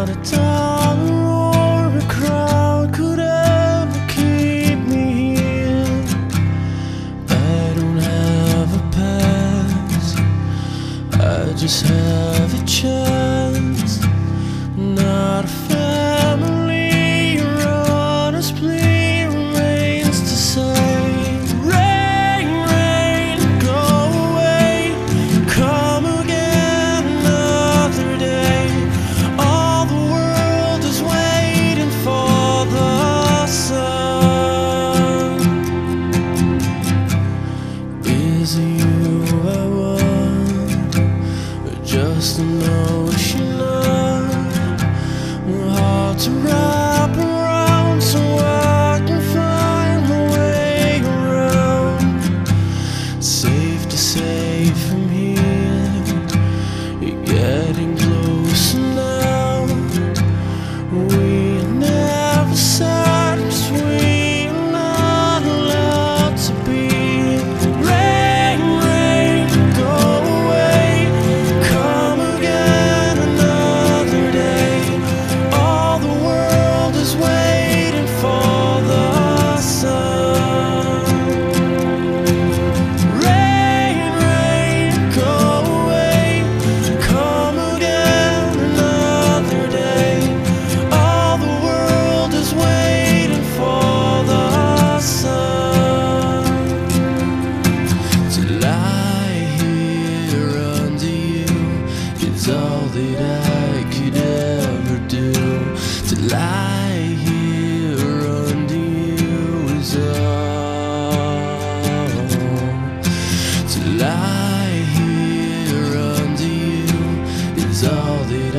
not a dollar or a crowd could ever keep me here. I don't have a past, I just have a chance. Not a family, your honest plea remains to say, rain, rain, go away, come again another day. All the world is waiting for the sun. Is it you I want, or just an ocean of hard to wrap around, so I can find my way around? Safe to say from here, you're getting closer now. We are never sad, 'cause we are not allowed to be. Rain, rain, go away, come again another day. All the world is waiting for the sun. Rain, rain, go away, come again another day. All the world is waiting for the sun. To lie here under you is all that I could ever do. To lie here under you is all. To lie here under you is all that